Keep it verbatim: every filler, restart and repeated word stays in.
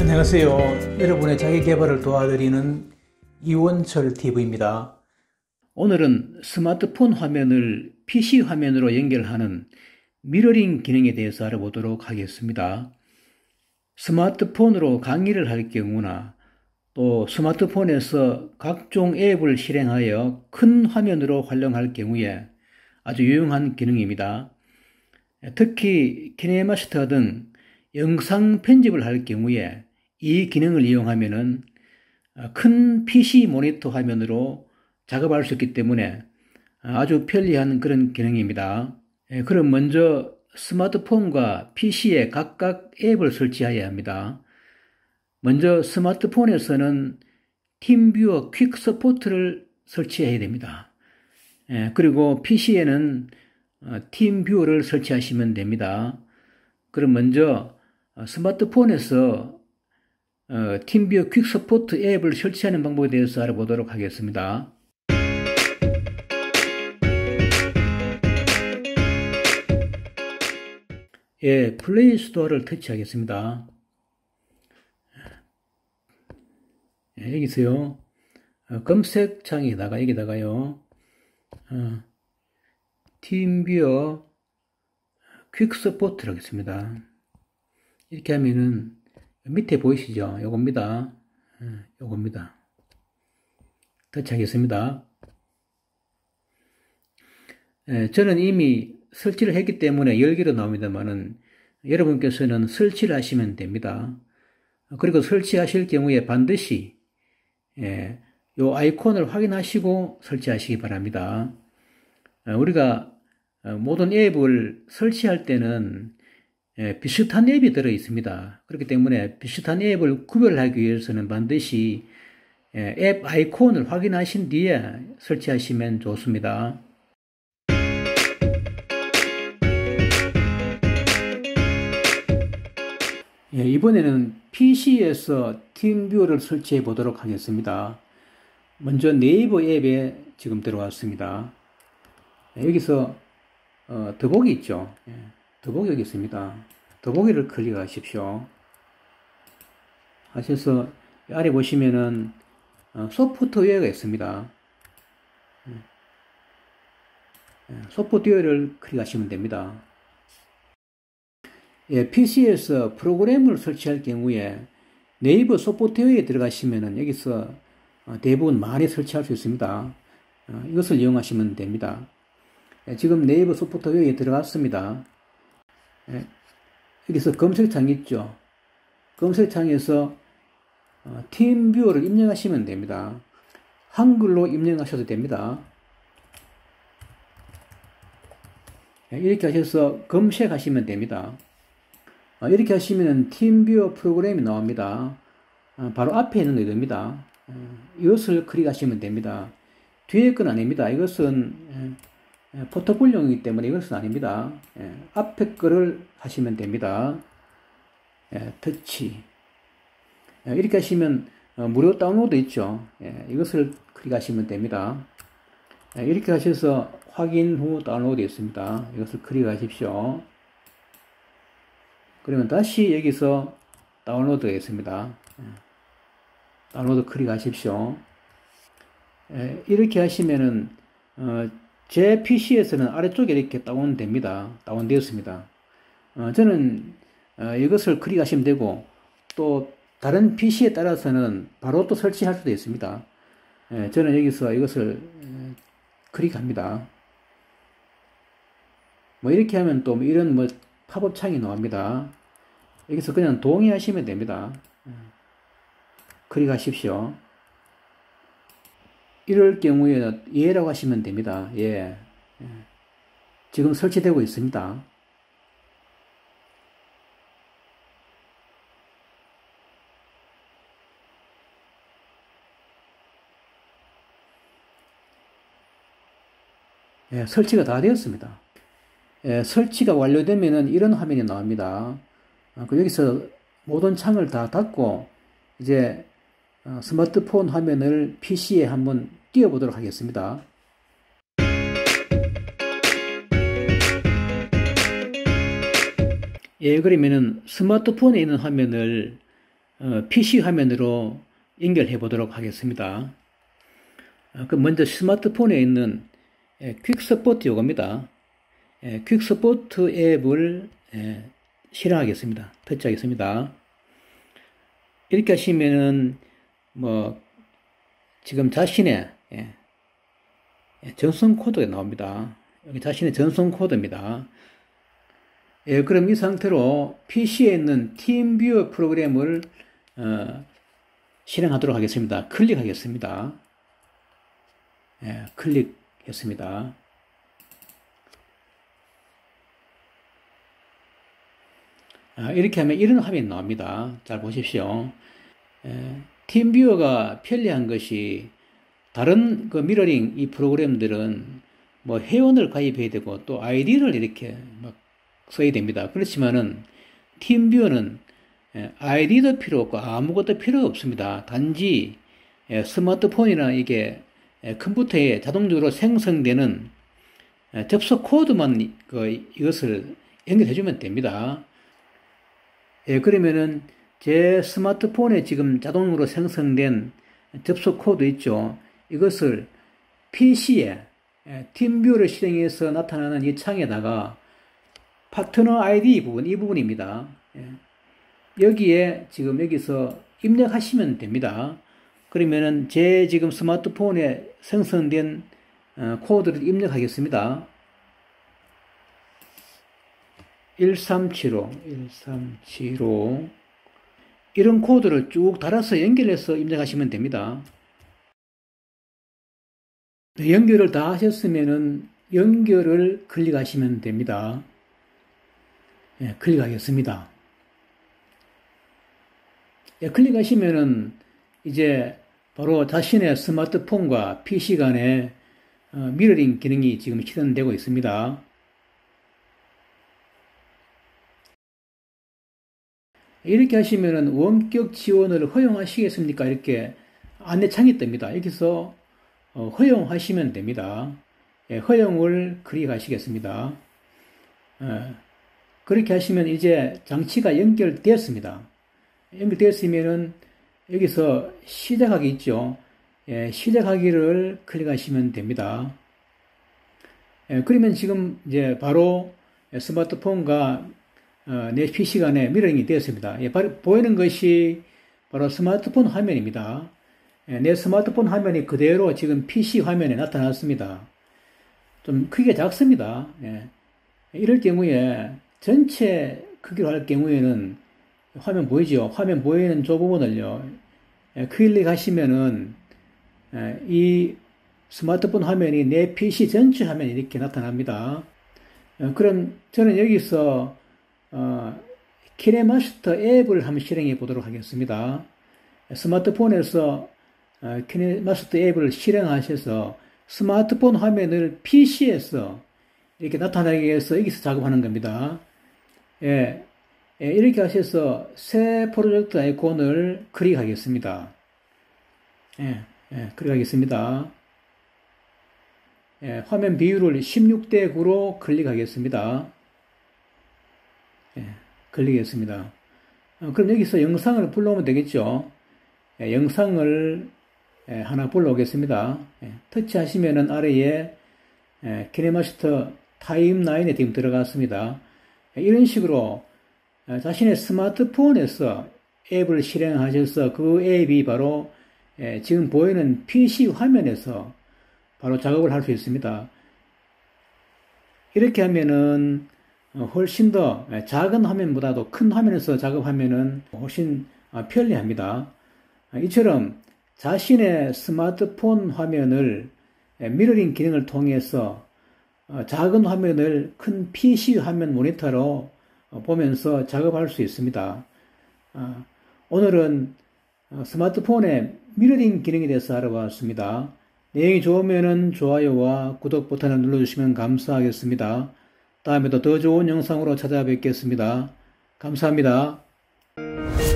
안녕하세요. 여러분의 자기계발을 도와드리는 이원철 티비입니다. 오늘은 스마트폰 화면을 피씨 화면으로 연결하는 미러링 기능에 대해서 알아보도록 하겠습니다. 스마트폰으로 강의를 할 경우나 또 스마트폰에서 각종 앱을 실행하여 큰 화면으로 활용할 경우에 아주 유용한 기능입니다. 특히 키네마스터 등 영상 편집을 할 경우에 이 기능을 이용하면은 큰 피씨 모니터 화면으로 작업할 수 있기 때문에 아주 편리한 그런 기능입니다. 그럼 먼저 스마트폰과 피씨에 각각 앱을 설치해야 합니다. 먼저 스마트폰에서는 팀뷰어 퀵 서포트를 설치해야 됩니다. 그리고 피씨에는 팀뷰어를 설치하시면 됩니다. 그럼 먼저 스마트폰에서 어, 팀뷰어 퀵 서포트 앱을 설치하는 방법에 대해서 알아보도록 하겠습니다. 예, 플레이 스토어를 터치하겠습니다. 예, 여기서요, 어, 검색창에다가, 여기다가요, 어, 팀뷰어 퀵 서포트를 하겠습니다. 이렇게 하면은, 밑에 보이시죠? 요겁니다. 요겁니다. 터치하겠습니다. 저는 이미 설치를 했기 때문에 열 개로 나옵니다만은 여러분께서는 설치를 하시면 됩니다. 그리고 설치하실 경우에 반드시 요 아이콘을 확인하시고 설치하시기 바랍니다. 우리가 모든 앱을 설치할 때는 예, 비슷한 앱이 들어 있습니다. 그렇기 때문에 비슷한 앱을 구별하기 위해서는 반드시 예, 앱 아이콘을 확인하신 뒤에 설치하시면 좋습니다. 예, 이번에는 피씨에서 팀뷰어를 설치해 보도록 하겠습니다. 먼저 네이버 앱에 지금 들어왔습니다. 예, 여기서 어, 더보기 있죠. 예. 더보기 여기 있습니다. 더보기를 클릭하십시오. 하셔서 아래 보시면은 소프트웨어가 있습니다. 소프트웨어를 클릭하시면 됩니다. 예, 피씨에서 프로그램을 설치할 경우에 네이버 소프트웨어에 들어가시면은 여기서 대부분 많이 설치할 수 있습니다. 이것을 이용하시면 됩니다. 예, 지금 네이버 소프트웨어에 들어갔습니다. 예, 여기서 검색창 있죠. 검색창에서 어, 팀뷰어를 입력하시면 됩니다. 한글로 입력하셔도 됩니다. 예, 이렇게 하셔서 검색하시면 됩니다. 어, 이렇게 하시면 팀뷰어 프로그램이 나옵니다. 어, 바로 앞에 있는 게 됩니다. 어, 이것을 클릭하시면 됩니다. 뒤에 건 아닙니다. 이것은 예, 예, 포트폴리오이기 때문에 이것은 아닙니다. 예, 앞에 거를 하시면 됩니다. 예, 터치. 예, 이렇게 하시면 어, 무료 다운로드 있죠. 예, 이것을 클릭하시면 됩니다. 예, 이렇게 하셔서 확인 후 다운로드 있습니다. 이것을 클릭하십시오. 그러면 다시 여기서 다운로드 있습니다. 예, 다운로드 클릭하십시오. 예, 이렇게 하시면은 어, 제 피씨에서는 아래쪽에 이렇게 다운됩니다. 다운되었습니다. 어, 저는 어, 이것을 클릭하시면 되고 또 다른 피씨에 따라서는 바로 또 설치할 수도 있습니다. 예, 저는 여기서 이것을 예, 클릭합니다. 뭐 이렇게 하면 또 이런 뭐 팝업 창이 나옵니다. 여기서 그냥 동의하시면 됩니다. 예, 클릭하십시오. 이럴 경우에 예라고 하시면 됩니다. 예. 예. 지금 설치되고 있습니다. 예, 설치가 다 되었습니다. 예, 설치가 완료되면은 이런 화면이 나옵니다. 아, 그 여기서 모든 창을 다 닫고 이제 어, 스마트폰 화면을 피씨에 한번 띄워보도록 하겠습니다. 예, 그러면은 스마트폰에 있는 화면을 어, 피씨 화면으로 연결해 보도록 하겠습니다. 어, 그 먼저 스마트폰에 있는 예, 퀵서포트 요겁니다. 예, 퀵서포트 앱을 예, 실행하겠습니다. 터치하겠습니다. 이렇게 하시면은 뭐 지금 자신의 예, 전송 코드가 나옵니다. 여기 자신의 전송 코드입니다. 예, 그럼 이 상태로 피씨에 있는 팀뷰어 프로그램을 어, 실행하도록 하겠습니다. 클릭하겠습니다. 예, 클릭했습니다. 아, 이렇게 하면 이런 화면이 나옵니다. 잘 보십시오. 예, 팀뷰어가 편리한 것이 다른 그 미러링 이 프로그램들은 뭐 회원을 가입해야 되고 또 아이디를 이렇게 막 써야 됩니다. 그렇지만은 팀뷰어는 아이디도 필요 없고 아무것도 필요 없습니다. 단지 스마트폰이나 이게 컴퓨터에 자동적으로 생성되는 접속 코드만 그 이것을 연결해 주면 됩니다. 예, 그러면은 제 스마트폰에 지금 자동으로 생성된 접속 코드 있죠. 이것을 피씨에 팀뷰어를 실행해서 나타나는 이 창에다가 파트너 아이디 부분, 이 부분입니다. 여기에 지금 여기서 입력하시면 됩니다. 그러면은 제 지금 스마트폰에 생성된 코드를 입력하겠습니다. 일삼칠오, 일삼칠오 이런 코드를 쭉 달아서 연결해서 입력하시면 됩니다. 연결을 다 하셨으면은 연결을 클릭하시면 됩니다. 예, 클릭하겠습니다. 예, 클릭하시면은 이제 바로 자신의 스마트폰과 피씨 간의 어, 미러링 기능이 지금 실현되고 있습니다. 이렇게 하시면은 원격 지원을 허용하시겠습니까? 이렇게 안내창이 뜹니다. 여기서 어, 허용하시면 됩니다. 예, 허용을 클릭하시겠습니다. 예, 그렇게 하시면 이제 장치가 연결되었습니다. 연결되었으면은 여기서 시작하기 있죠. 예, 시작하기를 클릭하시면 됩니다. 예, 그러면 지금 이제 바로 스마트폰과 어, 내 피씨 간에 미러링이 되었습니다. 예, 바로 보이는 것이 바로 스마트폰 화면입니다. 예, 내 스마트폰 화면이 그대로 지금 피씨 화면에 나타났습니다. 좀 크기가 작습니다. 예, 이럴 경우에 전체 크기로 할 경우에는 화면 보이죠? 화면 보이는 저 부분을요, 예, 클릭하시면은 예, 이 스마트폰 화면이 내 피씨 전체 화면이 이렇게 나타납니다. 예, 그럼 저는 여기서 어, 키네마스터 앱을 한번 실행해 보도록 하겠습니다. 스마트폰에서 어, 키네마스터 앱을 실행하셔서 스마트폰 화면을 피씨에서 이렇게 나타나게 해서 여기서 작업하는 겁니다. 예, 예, 이렇게 하셔서 새 프로젝트 아이콘을 클릭하겠습니다. 예, 예, 클릭하겠습니다. 예, 화면 비율을 십육 대 구로 클릭하겠습니다. 예, 클릭했습니다. 어, 그럼 여기서 영상을 불러오면 되겠죠. 예, 영상을 예, 하나 불러오겠습니다. 예, 터치하시면은 아래에 예, 키네마스터 타임라인에 지금 들어갔습니다. 예, 이런 식으로 예, 자신의 스마트폰에서 앱을 실행하셔서 그 앱이 바로 예, 지금 보이는 피씨 화면에서 바로 작업을 할 수 있습니다. 이렇게 하면은 훨씬 더 작은 화면보다도 큰 화면에서 작업하면은 훨씬 편리합니다. 이처럼 자신의 스마트폰 화면을 미러링 기능을 통해서 작은 화면을 큰 피씨 화면 모니터로 보면서 작업할 수 있습니다. 오늘은 스마트폰의 미러링 기능에 대해서 알아봤습니다. 내용이 좋으면 좋아요와 구독 버튼을 눌러주시면 감사하겠습니다. 다음에도 더 좋은 영상으로 찾아뵙겠습니다. 감사합니다.